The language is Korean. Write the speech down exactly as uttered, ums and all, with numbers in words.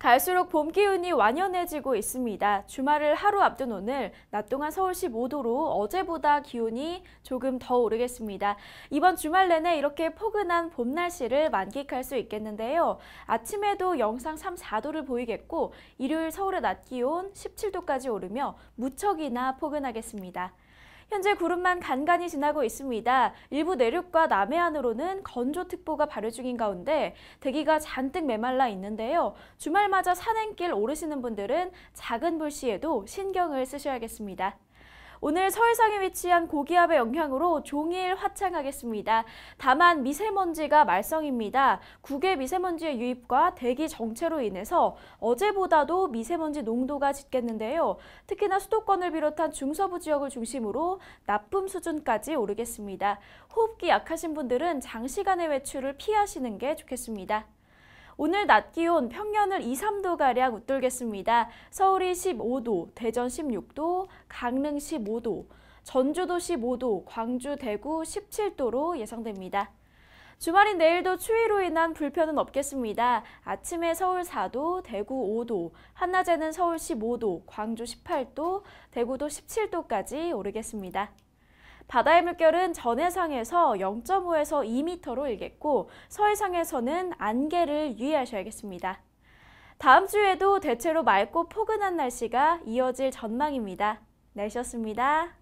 갈수록 봄 기운이 완연해지고 있습니다. 주말을 하루 앞둔 오늘 낮 동안 서울 십오 도로 어제보다 기온이 조금 더 오르겠습니다. 이번 주말 내내 이렇게 포근한 봄 날씨를 만끽할 수 있겠는데요. 아침에도 영상 삼, 사 도를 보이겠고 일요일 서울의 낮 기온 십칠 도까지 오르며 무척이나 포근하겠습니다. 현재 구름만 간간히 지나고 있습니다. 일부 내륙과 남해안으로는 건조특보가 발효 중인 가운데 대기가 잔뜩 메말라 있는데요. 주말 맞아 산행길 오르시는 분들은 작은 불씨에도 신경을 쓰셔야겠습니다. 오늘 서해상에 위치한 고기압의 영향으로 종일 화창하겠습니다. 다만 미세먼지가 말썽입니다. 국외 미세먼지의 유입과 대기 정체로 인해서 어제보다도 미세먼지 농도가 짙겠는데요. 특히나 수도권을 비롯한 중서부 지역을 중심으로 나쁨 수준까지 오르겠습니다. 호흡기 약하신 분들은 장시간의 외출을 피하시는 게 좋겠습니다. 오늘 낮 기온 평년을 이, 삼 도가량 웃돌겠습니다. 서울이 십오 도, 대전 십육 도, 강릉 십오 도, 전주도 십오 도, 광주, 대구 십칠 도로 예상됩니다. 주말인 내일도 추위로 인한 불편은 없겠습니다. 아침에 서울 사 도, 대구 오 도, 한낮에는 서울 십오 도, 광주 십팔 도, 대구도 십칠 도까지 오르겠습니다. 바다의 물결은 전해상에서 영 점 오에서 이 미터로 일겠고 서해상에서는 안개를 유의하셔야겠습니다. 다음 주에도 대체로 맑고 포근한 날씨가 이어질 전망입니다. 날씨였습니다.